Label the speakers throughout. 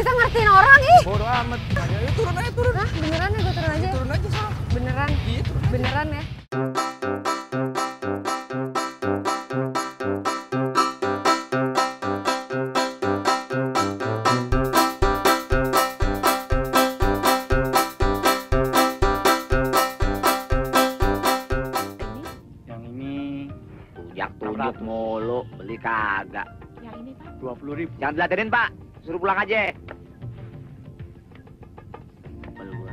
Speaker 1: bisa ngertiin orang, ih.
Speaker 2: Bodoh amat. Ayo turun aja, turun.
Speaker 1: Hah, beneran ya gue turun aja?
Speaker 2: Turun aja, Sal.
Speaker 1: Beneran?
Speaker 2: Iya, turun aja.
Speaker 1: Beneran ya?
Speaker 2: Yang ini
Speaker 3: Tujak mulu, beli kagak.
Speaker 1: Yang ini, Pak.
Speaker 2: 20.000.
Speaker 3: Jangan diladenin, Pak. Suruh pulang aja. Bel gua.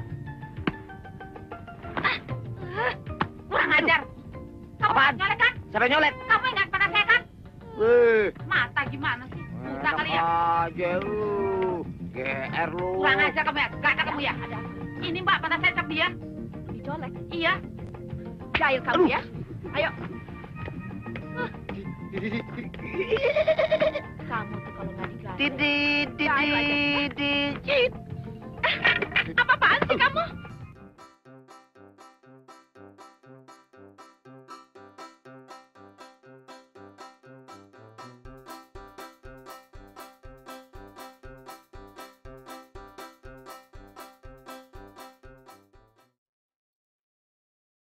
Speaker 4: Kurang ajar. Kamu
Speaker 3: Apaan?
Speaker 4: nyolek kan?
Speaker 3: Siapa yang nyolek?
Speaker 4: Kamu ingat pada saya kan?
Speaker 3: Wih,
Speaker 4: Mata gimana sih? Buta
Speaker 3: enak
Speaker 4: kali ya?
Speaker 3: aja lu. GR lu.
Speaker 4: Kurang ajar kamu ya? Gak ada kamu ya? Ini mbak pada saya cek dia. Dicolek? Iya. Jahil kamu ya? Ayo. Kamu tuh kalau nggak digaji.
Speaker 3: Didi,
Speaker 4: Jahil aja.
Speaker 3: didi, didi.